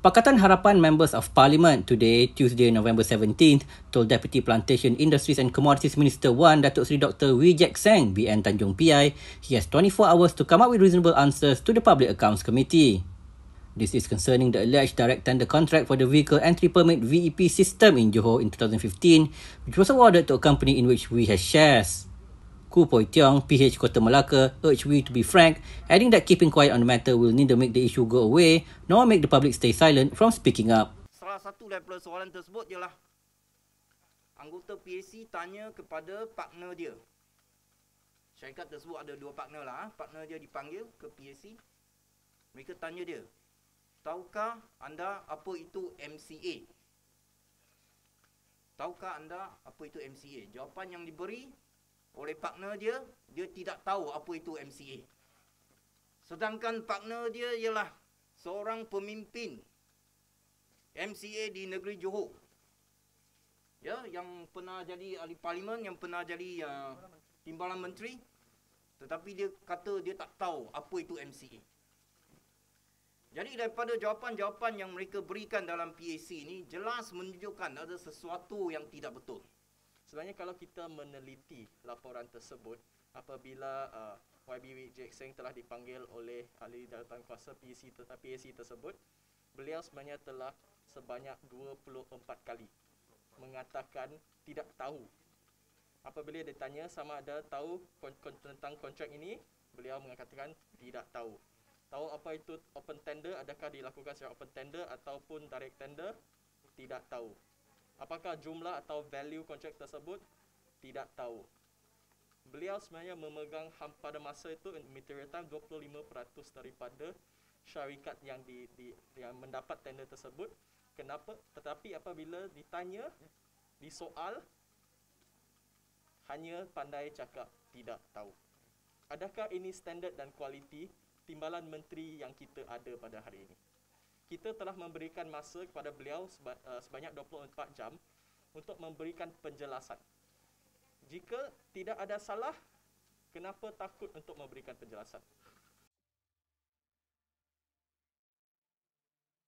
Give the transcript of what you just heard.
Pakatan Harapan members of Parliament today, Tuesday, November 17th, told Deputy Plantation Industries and Commodities Minister 1, Datuk Seri Dr. Wee Jack Seng, BN Tanjung PI, he has 24 hours to come up with reasonable answers to the Public Accounts Committee. This is concerning the alleged direct tender contract for the Vehicle Entry Permit VEP system in Johor in 2015, which was awarded to a company in which we has shares. Khoo Poi Tiong, PH Kota Melaka, urged we to be frank, adding that keeping quiet on the matter will neither make the issue go away nor make the public stay silent from speaking up. Salah satu daripada soalan tersebut ialah anggota PAC tanya kepada partner dia. Syarikat tersebut ada dua partner lah. Partner dia dipanggil ke PAC. Mereka tanya dia, tahukah anda apa itu MCA? Tahukah anda apa itu MCA? Jawapan yang diberi oleh partner dia, dia tidak tahu apa itu MCA. Sedangkan partner dia ialah seorang pemimpin MCA di negeri Johor. Ya, yang pernah jadi ahli parlimen, yang pernah jadi timbalan menteri. Tetapi dia kata dia tak tahu apa itu MCA. Jadi daripada jawapan-jawapan yang mereka berikan dalam PAC ini jelas menunjukkan ada sesuatu yang tidak betul. Sebenarnya kalau kita meneliti laporan tersebut, apabila YB Wee Jack Seng telah dipanggil oleh ahli jawatan kuasa PAC tersebut, beliau sebenarnya telah sebanyak 24 kali mengatakan tidak tahu. Apabila ditanya sama ada tahu tentang kontrak ini, beliau mengatakan tidak tahu. Tahu apa itu open tender, adakah dilakukan secara open tender ataupun direct tender? Tidak tahu. Apakah jumlah atau value kontrak tersebut? Tidak tahu. Beliau sebenarnya memegang pada masa itu material time 25% daripada syarikat yang yang mendapat tender tersebut. Kenapa? Tetapi apabila ditanya, disoal, hanya pandai cakap tidak tahu. Adakah ini standard dan kualiti timbalan menteri yang kita ada pada hari ini? Kita telah memberikan masa kepada beliau sebanyak 24 jam untuk memberikan penjelasan. Jika tidak ada salah, kenapa takut untuk memberikan penjelasan?